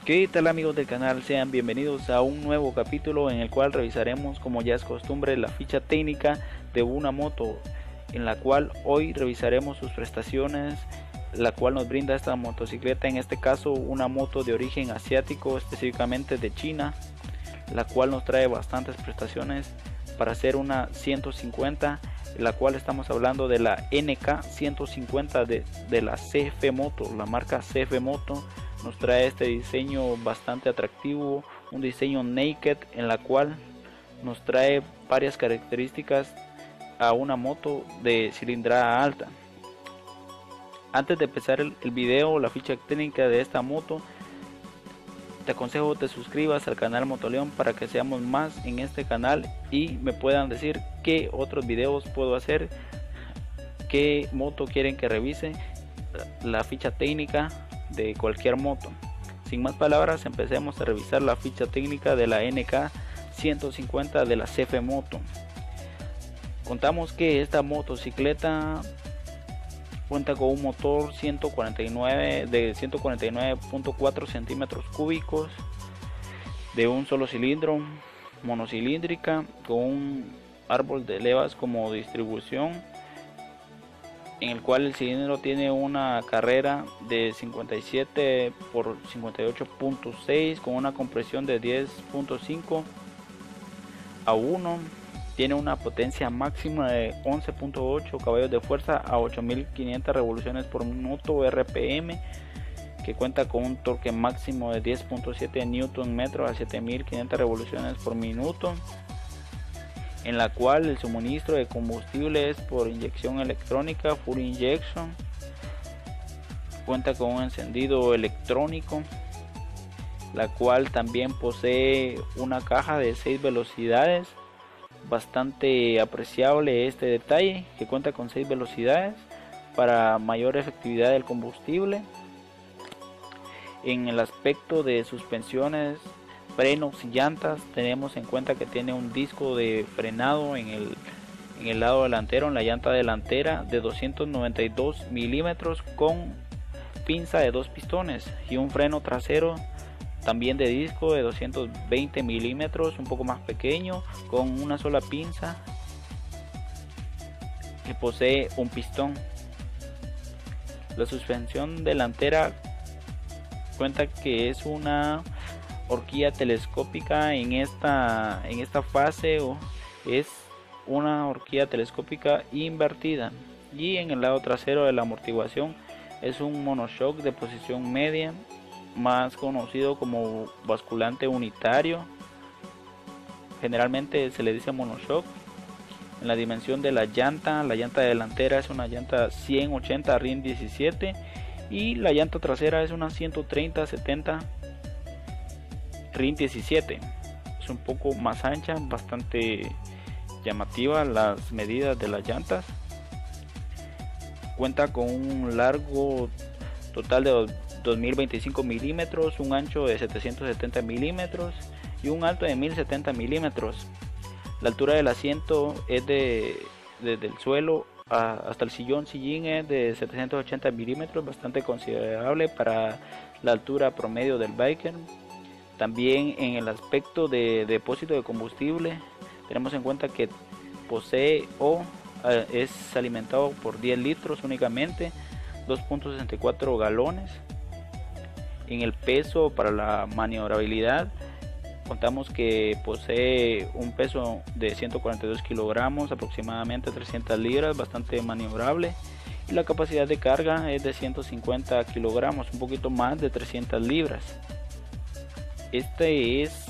¿Qué tal amigos del canal? Sean bienvenidos a un nuevo capítulo en el cual revisaremos, como ya es costumbre, la ficha técnica de una moto, en la cual hoy revisaremos sus prestaciones, la cual nos brinda esta motocicleta, en este caso una moto de origen asiático, específicamente de China, la cual nos trae bastantes prestaciones para hacer una 150, la cual estamos hablando de la NK 150 de la CF Moto, la marca CF Moto. Nos trae este diseño bastante atractivo, un diseño naked en la cual nos trae varias características a una moto de cilindrada alta. Antes de empezar el video, la ficha técnica de esta moto, te aconsejo te suscribas al canal Motoleón para que seamos más en este canal y me puedan decir qué otros videos puedo hacer, qué moto quieren que revise, la ficha técnica de cualquier moto. Sin más palabras, empecemos a revisar la ficha técnica de la NK 150 de la CF Moto. Contamos que esta motocicleta cuenta con un motor 149 de 149.4 centímetros cúbicos de un solo cilindro, monocilíndrica, con un árbol de levas como distribución, en el cual el cilindro tiene una carrera de 57 por 58.6 con una compresión de 10.5 a 1. Tiene una potencia máxima de 11.8 caballos de fuerza a 8500 revoluciones por minuto RPM, que cuenta con un torque máximo de 10.7 Nm a 7500 revoluciones por minuto, en la cual el suministro de combustible es por inyección electrónica, full injection. Cuenta con un encendido electrónico, la cual también posee una caja de 6 velocidades, bastante apreciable este detalle, que cuenta con 6 velocidades para mayor efectividad del combustible. En el aspecto de suspensiones, frenos y llantas, tenemos en cuenta que tiene un disco de frenado en el lado delantero, en la llanta delantera, de 292 milímetros con pinza de 2 pistones, y un freno trasero también de disco de 220 milímetros, un poco más pequeño, con una sola pinza, que posee un pistón. La suspensión delantera cuenta que es una horquilla telescópica en esta fase, es una horquilla telescópica invertida, y en el lado trasero de la amortiguación es un monoshock de posición media, más conocido como basculante unitario. Generalmente se le dice monoshock. En la dimensión de la llanta delantera es una llanta 180 RIN 17 y la llanta trasera es una 130-70 RIN 17. Es un poco más ancha, bastante llamativa las medidas de las llantas. Cuenta con un largo total de 2025 milímetros, un ancho de 770 milímetros y un alto de 1070 milímetros. La altura del asiento es desde el suelo hasta el sillín es de 780 milímetros, bastante considerable para la altura promedio del biker. También en el aspecto de depósito de combustible, tenemos en cuenta que posee es alimentado por 10 litros únicamente, 2.64 galones. En el peso, para la maniobrabilidad, contamos que posee un peso de 142 kilogramos, aproximadamente 300 libras, bastante maniobrable, y la capacidad de carga es de 150 kilogramos, un poquito más de 300 libras. Este es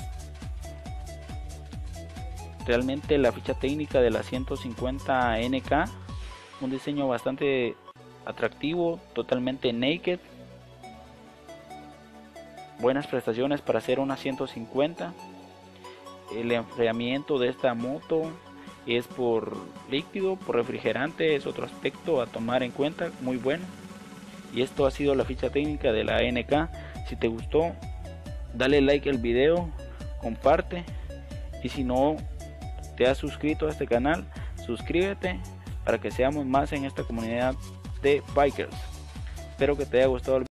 realmente la ficha técnica de la 150 NK, un diseño bastante atractivo, totalmente naked, buenas prestaciones para hacer una 150. El enfriamiento de esta moto es por líquido, por refrigerante, es otro aspecto a tomar en cuenta, muy bueno. Y esto ha sido la ficha técnica de la NK. Si te gustó, dale like al video, comparte, y si no te has suscrito a este canal, suscríbete para que seamos más en esta comunidad de bikers. Espero que te haya gustado el video.